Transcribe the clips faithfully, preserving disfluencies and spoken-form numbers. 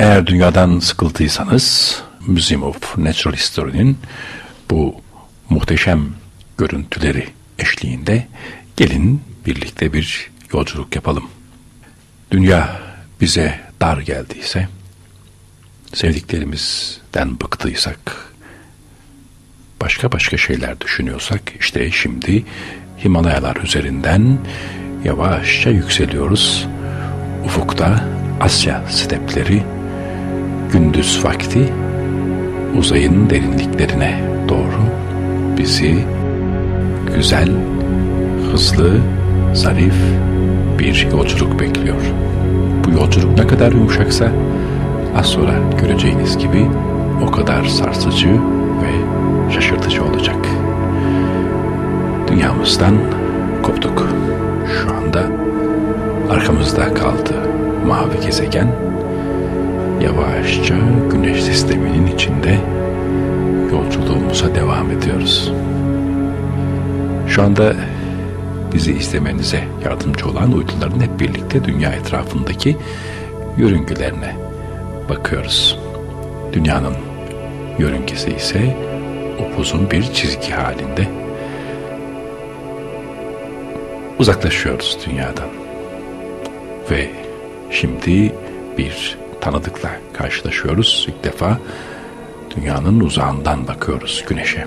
Eğer dünyadan sıkıldıysanız Museum of Natural History'nin bu muhteşem görüntüleri eşliğinde gelin birlikte bir yolculuk yapalım. Dünya bize dar geldiyse, sevdiklerimizden bıktıysak, başka başka şeyler düşünüyorsak, işte şimdi Himalayalar üzerinden yavaşça yükseliyoruz. Ufukta Asya stepleri, gündüz vakti uzayın derinliklerine doğru bizi güzel, hızlı, zarif bir yolculuk bekliyor. Bu yolculuk ne kadar yumuşaksa az sonra göreceğiniz gibi o kadar sarsıcı ve şaşırtıcı olacak. Dünyamızdan koptuk. Şu anda arkamızda kaldı mavi gezegen. Yavaşça Güneş sisteminin içinde yolculuğumuza devam ediyoruz. Şu anda bizi izlemenize yardımcı olan uyduların hep birlikte dünya etrafındaki yörüngelerine bakıyoruz. Dünyanın yörüngesi ise upuzun bir çizgi halinde. Uzaklaşıyoruz dünyadan. Ve şimdi bir tanıdıkla karşılaşıyoruz. İlk defa dünyanın uzağından bakıyoruz Güneş'e.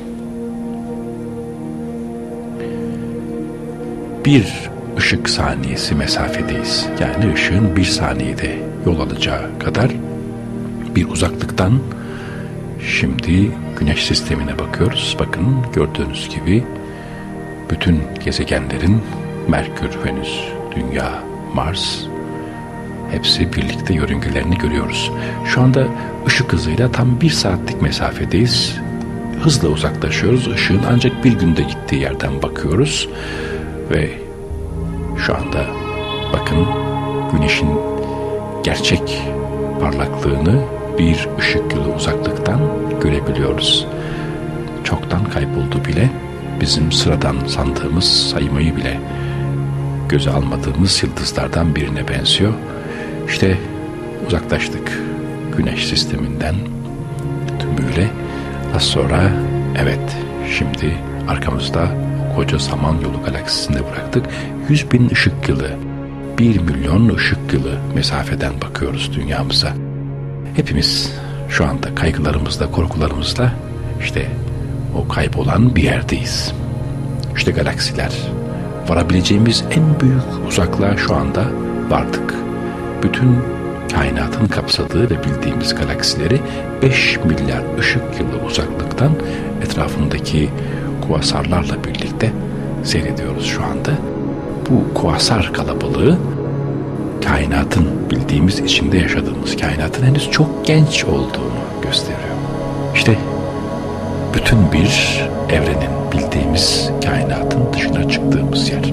Bir ışık saniyesi mesafedeyiz. Yani ışığın bir saniyede yol alacağı kadar bir uzaklıktan şimdi Güneş sistemine bakıyoruz. Bakın gördüğünüz gibi bütün gezegenlerin Merkür, Venüs, Dünya, Mars hepsi birlikte yörüngelerini görüyoruz. Şu anda ışık hızıyla tam bir saatlik mesafedeyiz. Hızla uzaklaşıyoruz. Işığın ancak bir günde gittiği yerden bakıyoruz. Ve şu anda bakın Güneş'in gerçek parlaklığını bir ışık yılı uzaklıktan görebiliyoruz. Çoktan kayboldu bile. Bizim sıradan sandığımız, saymayı bile göze almadığımız yıldızlardan birine benziyor. İşte uzaklaştık Güneş sisteminden tümüyle. Az sonra evet şimdi arkamızda koca Samanyolu galaksisinde bıraktık. yüz bin ışık yılı, bir milyon ışık yılı mesafeden bakıyoruz dünyamıza. Hepimiz şu anda kaygılarımızla, korkularımızla işte o kaybolan bir yerdeyiz. İşte galaksiler. Varabileceğimiz en büyük uzaklığa şu anda vardık. Bütün kainatın kapsadığı ve bildiğimiz galaksileri beş milyar ışık yılı uzaklıktan etrafındaki kuasarlarla birlikte seyrediyoruz şu anda. Bu kuasar kalabalığı kainatın bildiğimiz, içinde yaşadığımız kainatın henüz çok genç olduğunu gösteriyor. İşte bütün bir evrenin, bildiğimiz kainatın dışına çıktığımız yer.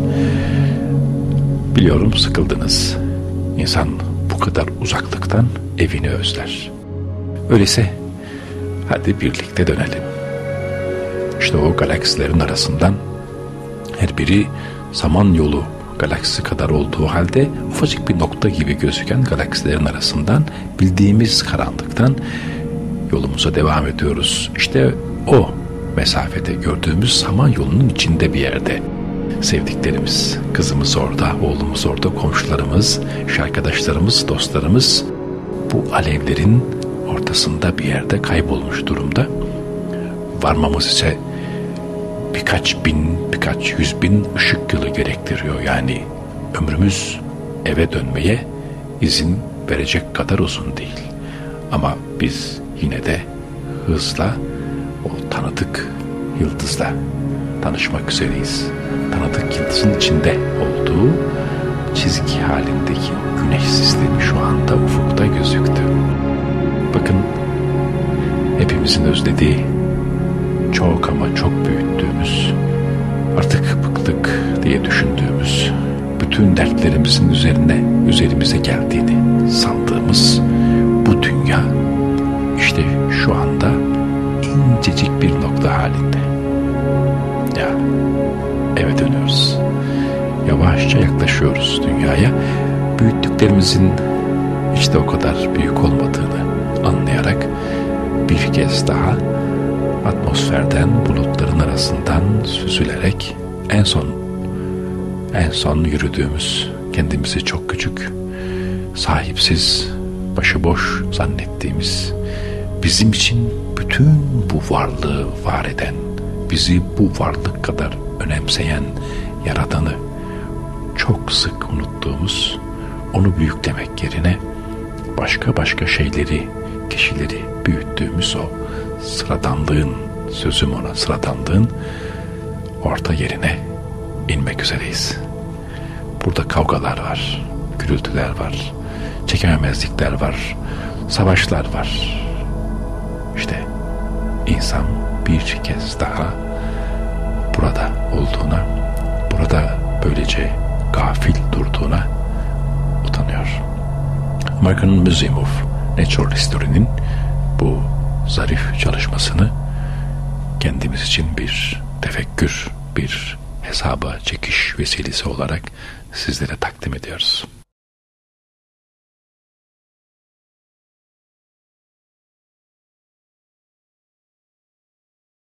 Biliyorum sıkıldınız. İnsan bu kadar uzaklıktan evini özler. Öyleyse hadi birlikte dönelim. İşte o galaksilerin arasından her biri Samanyolu galaksisi kadar olduğu halde ufacık bir nokta gibi gözüken galaksilerin arasından bildiğimiz karanlıktan yolumuza devam ediyoruz. İşte o mesafede gördüğümüz Samanyolu'nun içinde bir yerde sevdiklerimiz, kızımız orada, oğlumuz orada, komşularımız, iş arkadaşlarımız, dostlarımız bu alevlerin ortasında bir yerde kaybolmuş durumda. Varmamız ise birkaç bin, birkaç yüz bin ışık yılı gerektiriyor. Yani ömrümüz eve dönmeye izin verecek kadar uzun değil. Ama biz yine de hızla o tanıdık yıldızla tanışmak üzereyiz. Tanıdık yıldızın içinde olduğu çizgi halindeki Güneş sistemi şu anda ufukta gözüktü. Bakın hepimizin özlediği, çok ama çok büyüttüğümüz, artık bıktık diye düşündüğümüz, bütün dertlerimizin üzerine, üzerimize geldiğini sandığımız bu dünya işte şu anda incecik bir nokta halinde. Ya eve dönüyoruz. Yavaşça yaklaşıyoruz dünyaya. Büyüttüklerimizin hiç de o kadar büyük olmadığını kez daha atmosferden, bulutların arasından süzülerek en son en son yürüdüğümüz, kendimizi çok küçük, sahipsiz, başıboş zannettiğimiz, bizim için bütün bu varlığı var eden, bizi bu varlık kadar önemseyen Yaradan'ı çok sık unuttuğumuz, onu büyüklemek yerine başka başka şeyleri, kişileri büyüttüğümüz o sıradanlığın, sözüm ona sıradanlığın orta yerine inmek üzereyiz. Burada kavgalar var, gürültüler var, çekememezlikler var, savaşlar var. İşte insan bir kez daha burada olduğuna, burada böylece gafil durduğuna utanıyor. American Museum of Natural History'nin bu zarif çalışmasını kendimiz için bir tefekkür, bir hesaba çekiş vesilesi olarak sizlere takdim ediyoruz.